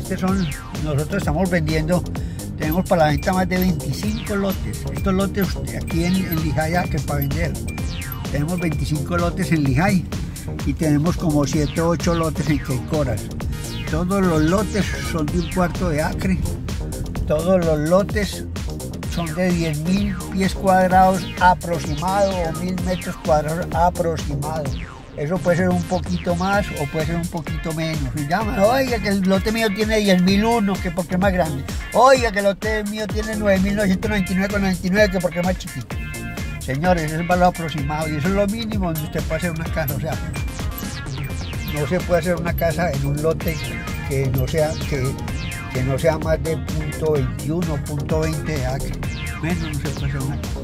lotes son, nosotros estamos vendiendo, tenemos para la venta más de 25 lotes. Estos lotes aquí en Lijay que para vender. Tenemos 25 lotes en Lijay y tenemos como 7 o 8 lotes en Queicoras. Todos los lotes son de 1/4 de acre. Todos los lotes son de 10.000 pies cuadrados aproximado o 1.000 metros cuadrados aproximado. Eso puede ser un poquito más o puede ser un poquito menos. Y llaman, oiga, que el lote mío tiene 10.001, que porque es más grande. Oiga, que el lote mío tiene 9.999,99, que porque es más chiquito. Señores, ese es el valor aproximado y eso es lo mínimo donde usted puede hacer una casa. O sea, no se puede hacer una casa en un lote que no sea más de 0.21, 0.20 de acre. Menos no se puede hacer una casa.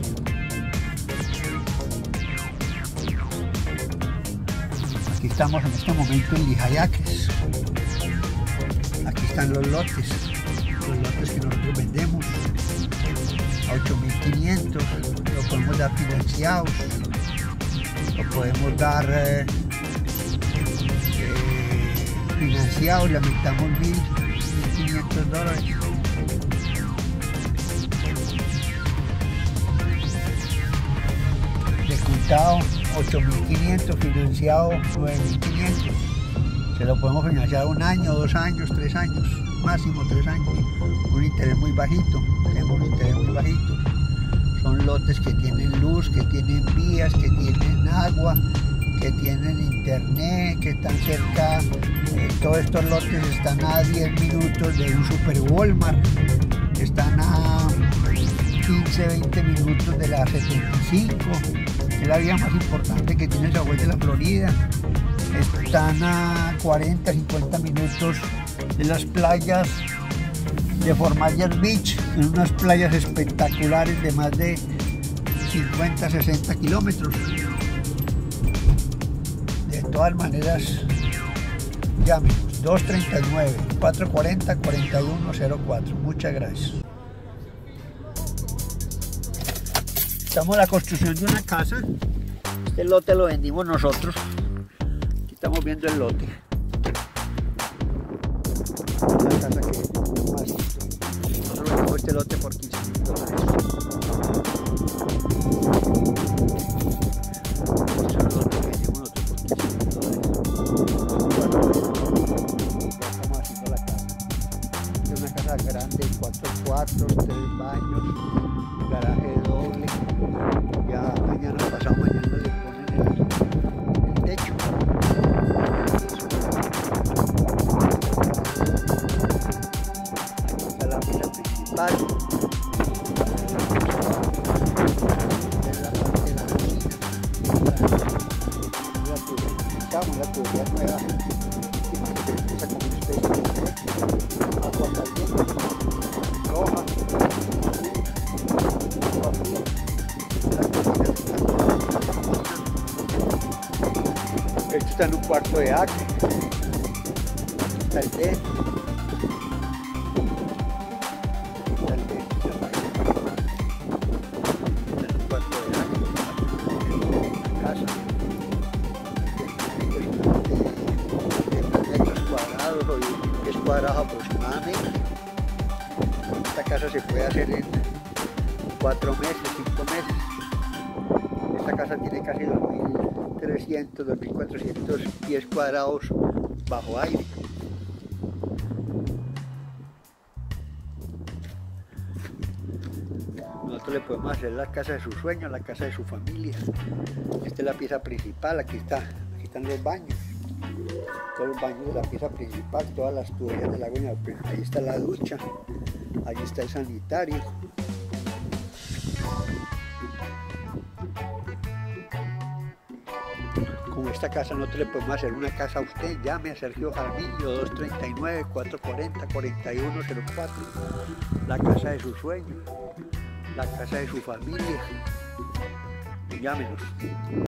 Aquí estamos en este momento en Lijay. Aquí están los lotes que nosotros vendemos a 8.500. Lo podemos dar financiados, lo podemos dar financiados, le aumentamos $1.500. De contado 8.500, financiado 9.500. Se lo podemos financiar 1 año, 2 años, 3 años, máximo 3 años. Un interés muy bajito, tenemos un interés muy bajito. Son lotes que tienen luz, que tienen vías, que tienen agua, que tienen internet, que están cerca. Todos estos lotes están a 10 minutos de un super Walmart, están a 15, 20 minutos de la 75, que es la vía más importante que tiene Sagüey de la Florida. Están a 40, 50 minutos de las playas de Fort Myers Beach, en unas playas espectaculares de más de 50, 60 kilómetros. De todas maneras, llámenos 239-440-4104. Muchas gracias. Estamos en la construcción de una casa. Este lote lo vendimos nosotros. Aquí estamos viendo el lote. Una casa que más. Nosotros vendimos este lote por $15.000. Grande, 4 cuartos, 3 baños, garaje doble. Ya mañana, pasado mañana le ponen el techo. Aquí está la pieza principal. Es la parte de la cocina. La tubería nueva. Empieza como una especie de agua caliente, roja, esto está en 1/4 de acre. Está el D. Está el D. Está en 1/4 de acre. La casa. De metros cuadrados o 10 pies cuadrados aproximadamente. Esta casa se puede hacer en 4 meses, 5 meses. Esta casa tiene casi 2.300, 2.400 pies cuadrados bajo aire. Nosotros le podemos hacer la casa de sus sueños, la casa de su familia. Esta es la pieza principal, aquí están los baños. Todos los baños de la pieza principal, todas las tuberías del agua. Ahí está la ducha, ahí está el sanitario. Con esta casa nosotros le podemos hacer una casa a usted. Llame a Sergio Jaramillo, 239-440-4104. La casa de sus sueños, la casa de su familia. Llámenos.